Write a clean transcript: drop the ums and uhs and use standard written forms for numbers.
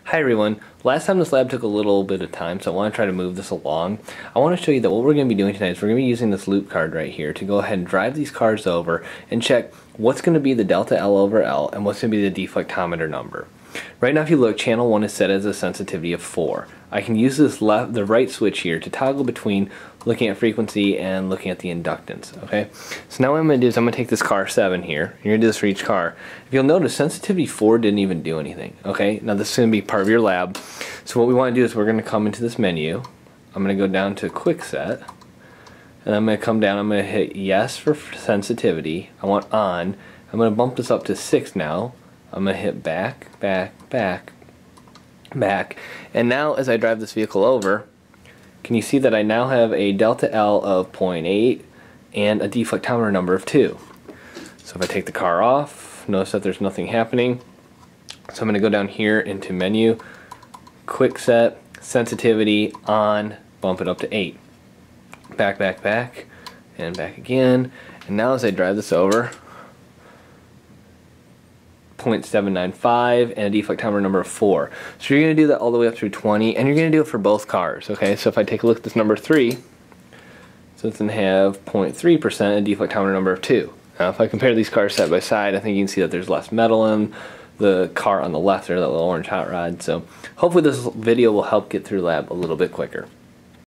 Hi everyone. Last time this lab took a little bit of time, so I want to try to move this along. I want to show you that what we're going to be doing tonight is we're going to be using this loop card right here to go ahead and drive these cards over and check what's going to be the delta L over L and what's going to be the deflectometer number. Right now if you look, channel 1 is set as a sensitivity of 4. I can use the right switch here to toggle between looking at frequency and looking at the inductance. Okay, so now what I'm going to do is I'm going to take this car 7 here. You're going to do this for each car. If you'll notice, sensitivity 4 didn't even do anything. Okay, now this is going to be part of your lab. So what we want to do is we're going to come into this menu. I'm going to go down to quick set, and I'm going to come down. I'm going to hit yes for sensitivity. I want on. I'm going to bump this up to 6 now. I'm going to hit back, and now as I drive this vehicle over, can you see that I now have a delta L of 0.8 and a deflectometer number of 2. So if I take the car off, notice that there's nothing happening. So I'm going to go down here into menu, quick set, sensitivity, on, bump it up to 8. Back, and back again. And now as I drive this over, 0.795 and a deflectometer number of 4. So you're going to do that all the way up through 20, and you're going to do it for both cars. Okay, so if I take a look at this number 3, so it's going to have 0.3% and a deflectometer number of 2. Now if I compare these cars side by side, I think you can see that there's less metal in the car on the left there, that little orange hot rod. So hopefully this video will help get through lab a little bit quicker.